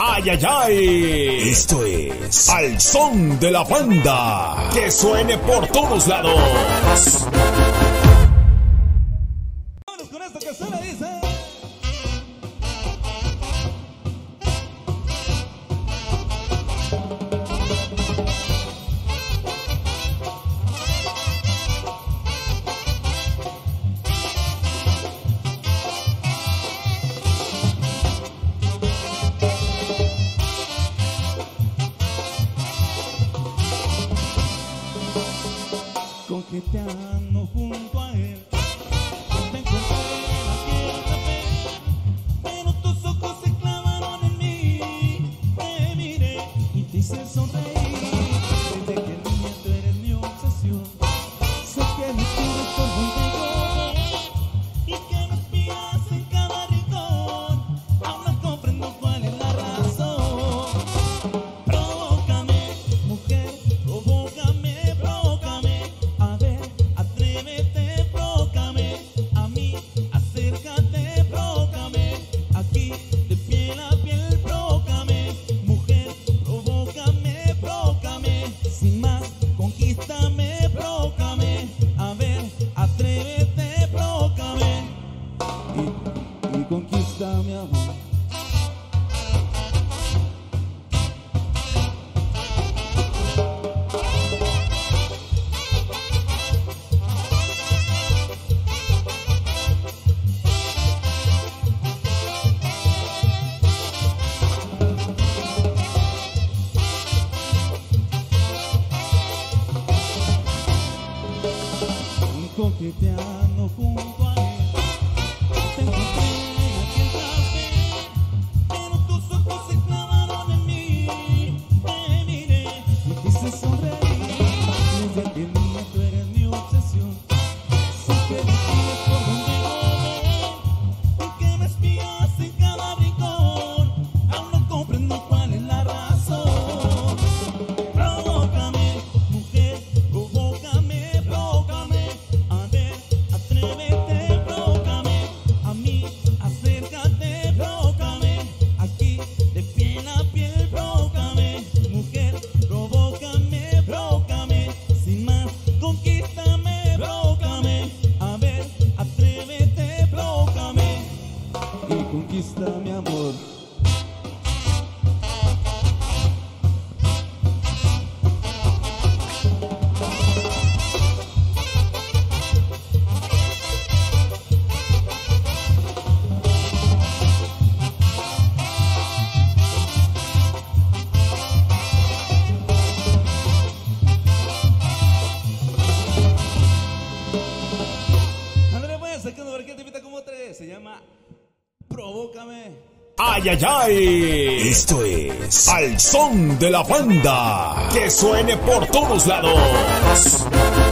¡Ay, ay, ay! Esto es Al Son de la Banda. Que suene por todos lados. Vámonos con esto que suena, dice. Coqueteando junto a él, me encontré en aquel café, pero tus ojos se clavaron en mí. Te miré y te hice sonreír. Desde que niña tú eres mi obsesión. Sé que me tienes por contigo y que me espías en cada rincón. Aún no comprendo cuál es la razón. Provócame, mujer, provócame, provócame. A ver, atrévete, provócame. A mí, acércate, provócame. Aquí, de piel a piel, provócame. Mujer, provócame, provócame. Sin más, conquístame, provócame. A ver, atrévete, provócame. Y conquístame, amor. Coqueteando junto a él, te encontré en aquel café, pero tus ojos se clavaron en mí. Te miré y te hice sonreír. Desde que niña tú eres mi obsesión. Sé que me sigues por donde voy y que me espías en cada rincón. Aún no comprendo cuál es la razón. Provócame, mujer, provócame, provócame. A ver, atrévete, provócame. A mí, acércate, provócame. Aquí, de piel a piel, provócame. Mujer, provócame, provócame. Sin más, conquístame, provócame. A ver, atrévete, provócame. Y conquístame, amor. André, pues, sacando por aquí el tipita como tres. Se llama Provócame. ¡Ay, ay, ay! Esto es Al Son de la Banda. Que suene por todos lados.